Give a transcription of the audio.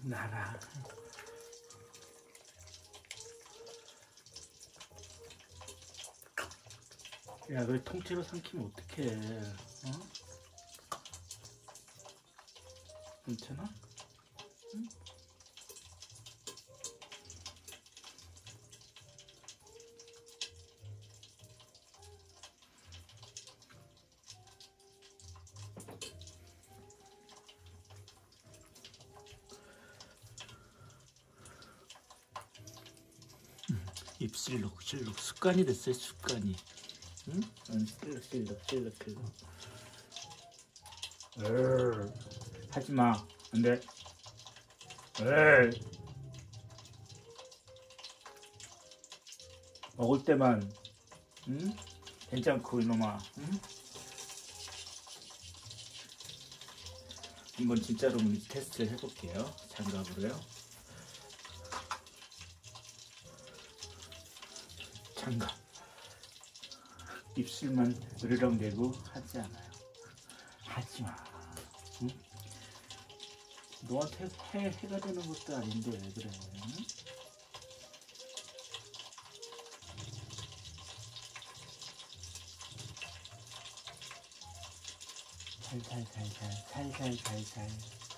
나라. 야, 왜 통째로 삼키면 어떡해? 어? 괜찮아? 응? 입실룩 실룩 습관이 됐어요. 습관이. 응? 실룩. 하지마. 안돼. 먹을 때만. 응? 괜찮고 이놈아. 응? 한번 진짜로 테스트를 해볼게요. 장갑으로요. 장갑. 입술만 으르렁대고 하지 않아요. 하지마. 응? 너한테 해가 되는 것도 아닌데 왜 그래? 응? 살살살살.